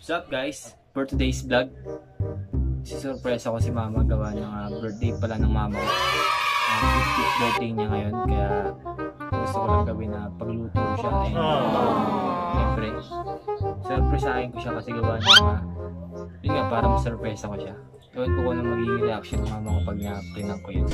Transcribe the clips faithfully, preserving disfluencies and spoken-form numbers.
What's up guys? For today's vlog, si-surprise ako si mama gawa ng uh, birthday pala ng mama ko. Uh, fiftieth birthday niya ngayon, kaya gusto ko lang gawin na pagluto siya. And siyempre, surpriseahin ko siya kasi gawa ng uh, yun nga, para ma-surprise ako siya. Gawin ko kung anong magiging reaction ng mama ko pag na-prinang ko yun.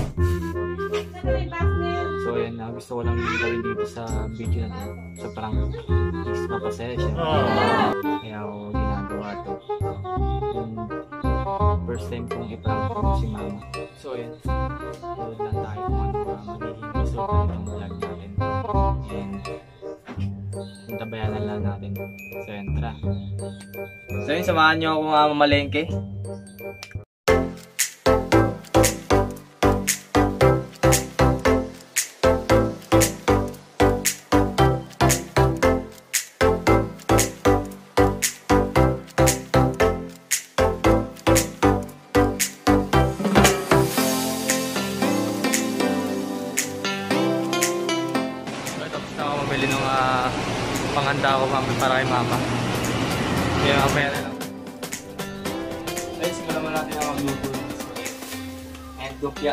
So yun, uh, gusto ko lang gawin dito sa video na to. So parang is mapasaya siya. Kaya ako ginagawa to. Yung first time kong iprank ko si mama. So yun, load lang tayo kung ano uh, magiging result na itong vlog natin. And tabayanan lang natin. So yun, tara. So yun, samahan nyo ako uh, mamalengke. Bili ng uh, panghanda ko mami para kay mama. Kaya mamaya na lang. Guys, simulan mo natin ang magluto ng spaghetti and lumpia.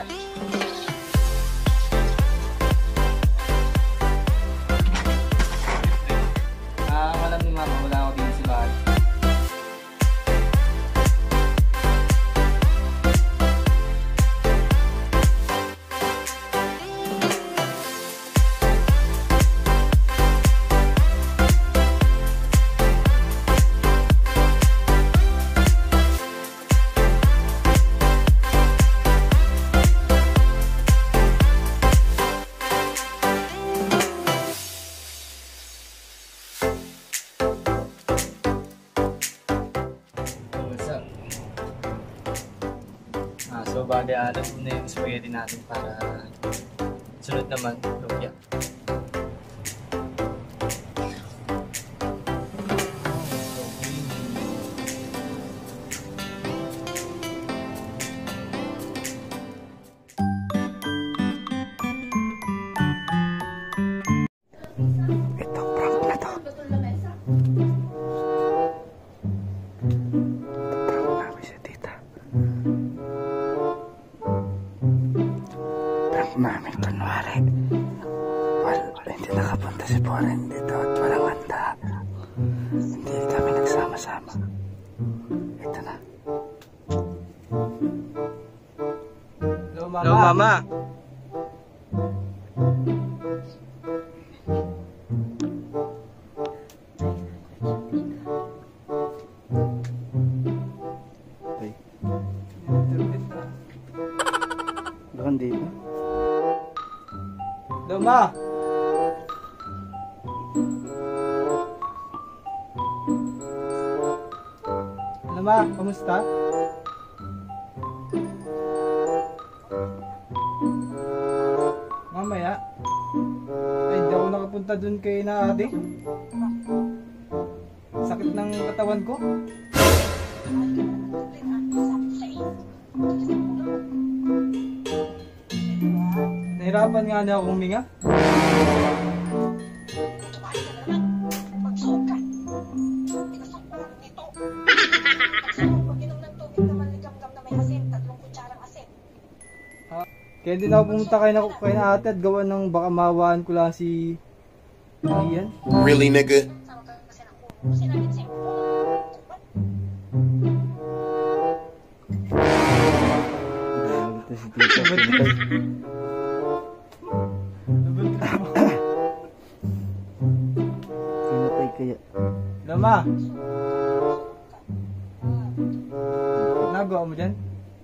Ah, alam ni mama, wala ako din sa bahay. So, bali, alam mo na yung spaghetti natin para sunod naman, lumpia. Ito, prank na to. Prank namin si tita. Mami, kunwari wala, hindi nakapunta si Poren dito at walang handa. Hindi kami nagsama-sama. Ito na. Hello, mama. Hello, mama. Doon dito. Hello, ma. Hello, ma. Kamusta? Mamaya. Ay, hindi ako nakapunta dun kay na ate. Sakit ng katawan ko. Nahirapan nga niya akong huminga. Kaya din ako pumunta kay na, kay na ate at gawa ng baka mawaan ko lang si Ian. Really, nigga? Ito si tita. Pinatay kaya. Lama! Nagawa mo dyan?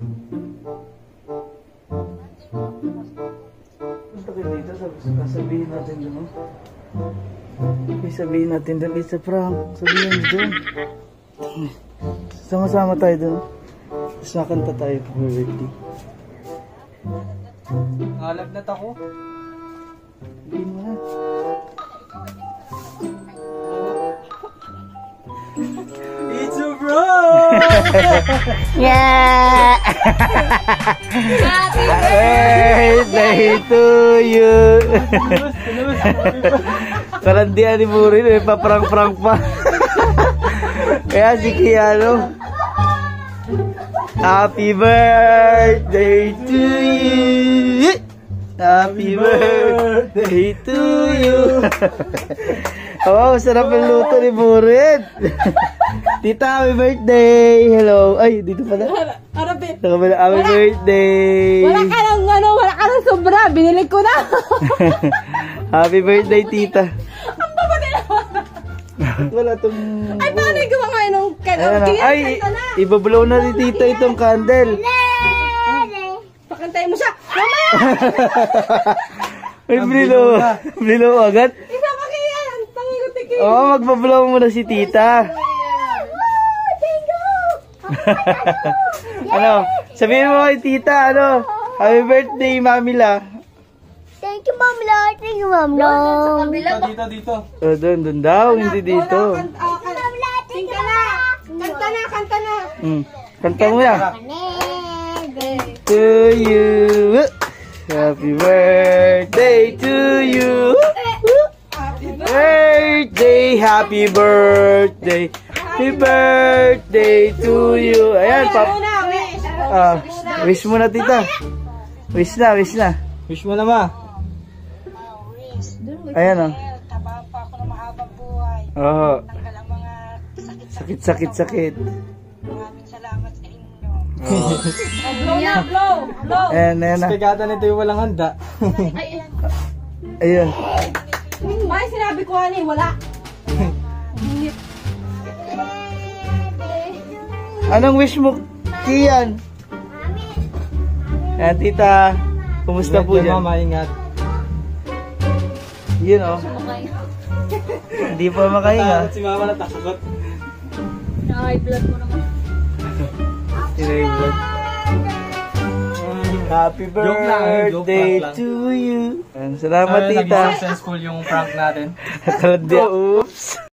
Punta kayo dito, sabihin natin doon. Sabihin natin doon, it's a prank. Sabihin doon. Sama-sama tayo doon. Tapos nakanta tayo for birthday. Nalagnat ako. Sabihin mo na. It's a bro! Yeah! Happy birthday to you! Kalandian ni Murin, eh, paprang-prang pa. Kaya si Kiano. Happy birthday to you. Happy birthday to you. Oh, masarap ang luto ni Buret. Tita, happy birthday. Hello. Ay, dito pala. Arabi. Happy happy birthday. Wala ka ng ano, wala ka ng sobra. Binili ko na. Happy birthday, tita. Ang babati naman. Wala tong... Ay, paano yung gawa ngayon ng Ayan na. kaya? Ay, ibablow na ni tita itong candle. Pakantayin mo siya. Mamaya! Ay, blilo. Blilo agad. Isa pa kaya yan. Pangikutik Oo, oh, magbablow muna si tita. Ano? Sabihin mo kay tita, ano? Happy birthday, Mami La. Thank you, Mom Lord. Thank you, Mom Lord. Dito, dito. Oh, doon, doon daw, hindi dito. Kanta na. Kanta na, kanta na. Hmm. Kanta mo yan. To you. Happy birthday to you. Birthday, happy birthday. Happy birthday to you. Ayan, pap. Ah, wish mo na, tita. Wish na, wish na. Wish mo na, ma. Ayan, oh. Taba pa ako ng mahabang buhay. Oo. Tanggal ang mga sakit. Sakit, sakit, sakit. Maraming salamat sa inyo. Blow na, blow. Blow. Ayan, ayan na. Pagkata nito yung walang handa. Ayun. May sinabi ko ani, wala. Anong wish mo, Kian? Ayan, tita. Kumusta po Ingat ka, dyan? mama, ingat. Yun, oh. Hindi pa makahinga. Takot si mama na takot. Na-high blood mo naman. Sinayblad. Happy Joke lang, eh. Joke birthday lang. to you. Ayan, salamat, Naging tita. successful yung prank natin. Oops.